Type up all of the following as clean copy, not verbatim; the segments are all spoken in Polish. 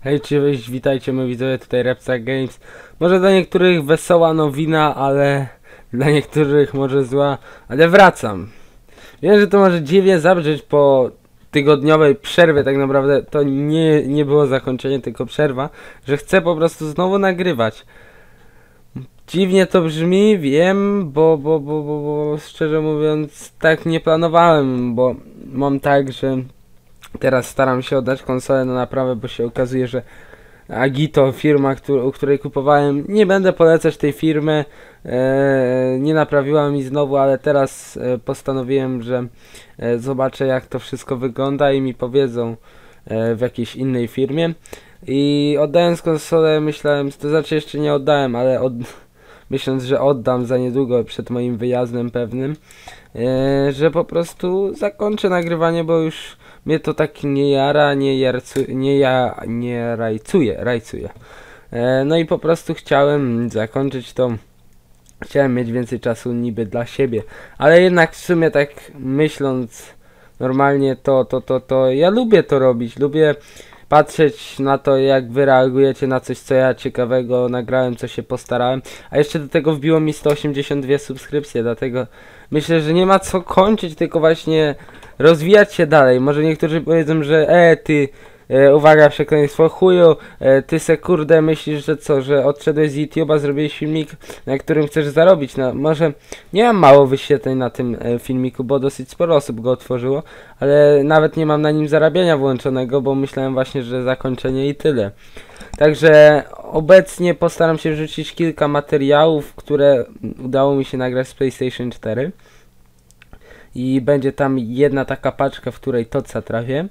Hej, cześć, witajcie moi widzowie, tutaj Repsa Games. Może dla niektórych wesoła nowina, ale dla niektórych może zła, ale wracam. Wiem, że to może dziwnie zabrzeć po tygodniowej przerwie, tak naprawdę to nie było zakończenie, tylko przerwa, że chcę po prostu znowu nagrywać. Dziwnie to brzmi, wiem, bo szczerze mówiąc tak nie planowałem, bo mam tak, że teraz staram się oddać konsolę na naprawę, bo się okazuje, że Agito, firma, u której kupowałem, nie będę polecać tej firmy, nie naprawiła mi znowu, ale teraz postanowiłem, że zobaczę jak to wszystko wygląda i mi powiedzą w jakiejś innej firmie. I oddając konsolę myślałem, to znaczy jeszcze nie oddałem, ale myśląc, że oddam za niedługo przed moim wyjazdem pewnym, że po prostu zakończę nagrywanie, bo już mnie to tak nie jara, nie rajcuje. No i po prostu chciałem zakończyć to. Chciałem mieć więcej czasu niby dla siebie, ale jednak w sumie tak myśląc normalnie to ja lubię to robić, lubię patrzeć na to jak wy reagujecie na coś co ja ciekawego nagrałem, co się postarałem, a jeszcze do tego wbiło mi 182 subskrypcje, dlatego myślę, że nie ma co kończyć, tylko właśnie rozwijać się dalej. Może niektórzy powiedzą, że ty uwaga, przekleństwo chuju, ty se kurde myślisz, że co, że odszedłeś z YouTube'a, zrobiłeś filmik, na którym chcesz zarobić. No może nie mam mało wyświetleń na tym filmiku, bo dosyć sporo osób go otworzyło, ale nawet nie mam na nim zarabiania włączonego, bo myślałem właśnie, że zakończenie i tyle. Także obecnie postaram się wrzucić kilka materiałów, które udało mi się nagrać z PlayStation 4. I będzie tam jedna taka paczka, w której toca trafię.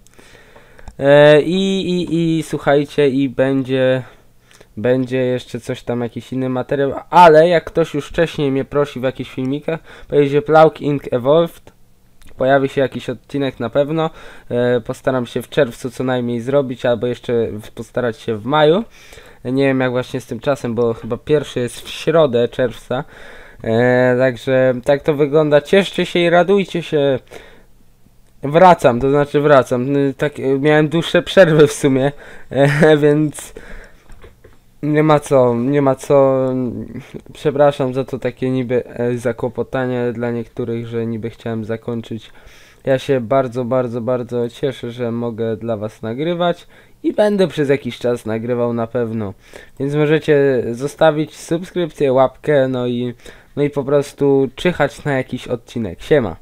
I słuchajcie, i będzie jeszcze coś tam, jakiś inny materiał, ale jak ktoś już wcześniej mnie prosi w jakichś filmikach, będzie Plague Inc. Evolved, pojawi się jakiś odcinek na pewno, postaram się w czerwcu co najmniej zrobić, albo jeszcze postarać się w maju, nie wiem jak właśnie z tym czasem, bo chyba pierwszy jest w środę czerwca, także tak to wygląda, cieszcie się i radujcie się. Wracam, to znaczy wracam. Tak, miałem dłuższe przerwy w sumie, więc nie ma co. Przepraszam za to takie niby zakłopotanie dla niektórych, że niby chciałem zakończyć. Ja się bardzo cieszę, że mogę dla was nagrywać i będę przez jakiś czas nagrywał na pewno. Więc możecie zostawić subskrypcję, łapkę, no i po prostu czyhać na jakiś odcinek. Siema.